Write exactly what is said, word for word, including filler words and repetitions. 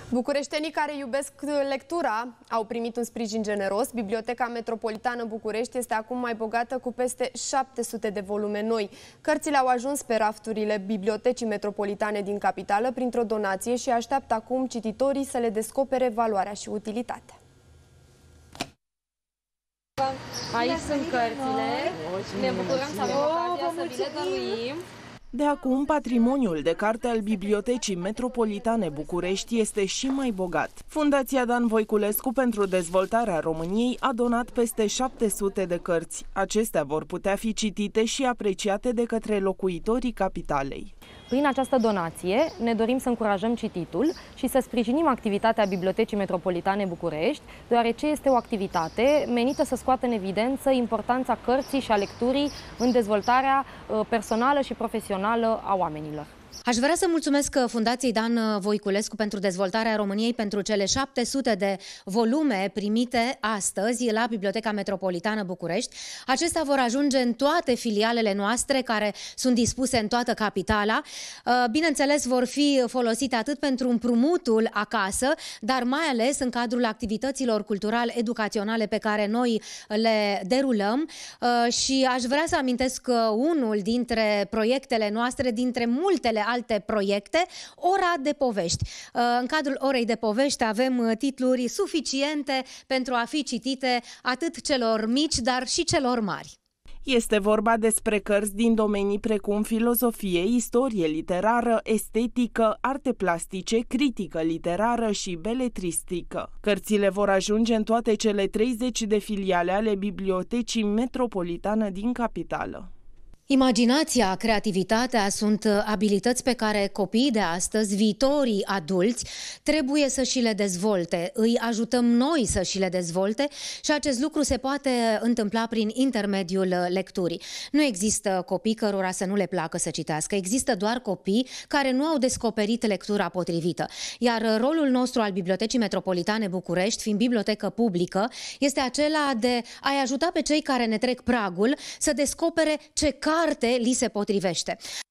Bucureștenii care iubesc lectura au primit un sprijin generos. Biblioteca Metropolitană București este acum mai bogată cu peste șapte sute de volume noi. Cărțile au ajuns pe rafturile Bibliotecii Metropolitane din capitală printr-o donație și așteaptă acum cititorii să le descopere valoarea și utilitatea. Aici sunt cărțile. Ne bucurăm să avem ocazia să vi le dăruim. De acum, patrimoniul de carte al Bibliotecii Metropolitane București este și mai bogat. Fundația Dan Voiculescu pentru Dezvoltarea României a donat peste șapte sute de cărți. Acestea vor putea fi citite și apreciate de către locuitorii capitalei. Prin această donație ne dorim să încurajăm cititul și să sprijinim activitatea Bibliotecii Metropolitane București, deoarece este o activitate menită să scoată în evidență importanța cărții și a lecturii în dezvoltarea personală și profesională a oamenilor. Aș vrea să mulțumesc Fundației Dan Voiculescu pentru Dezvoltarea României pentru cele șapte sute de volume primite astăzi la Biblioteca Metropolitană București. Acestea vor ajunge în toate filialele noastre care sunt dispuse în toată capitala. Bineînțeles, vor fi folosite atât pentru împrumutul acasă, dar mai ales în cadrul activităților cultural-educaționale pe care noi le derulăm. Și aș vrea să amintesc unul dintre proiectele noastre, dintre multele alte proiecte, Ora de Povești. În cadrul Orei de Povești avem titluri suficiente pentru a fi citite atât celor mici, dar și celor mari. Este vorba despre cărți din domenii precum filozofie, istorie literară, estetică, arte plastice, critică literară și beletristică. Cărțile vor ajunge în toate cele treizeci de filiale ale Bibliotecii Metropolitană din capitală. Imaginația, creativitatea sunt abilități pe care copiii de astăzi, viitorii adulți, trebuie să și le dezvolte. Îi ajutăm noi să și le dezvolte și acest lucru se poate întâmpla prin intermediul lecturii. Nu există copii cărora să nu le placă să citească, există doar copii care nu au descoperit lectura potrivită. Iar rolul nostru al Bibliotecii Metropolitane București, fiind bibliotecă publică, este acela de a-i ajuta pe cei care ne trec pragul să descopere ce carte li se potrivește.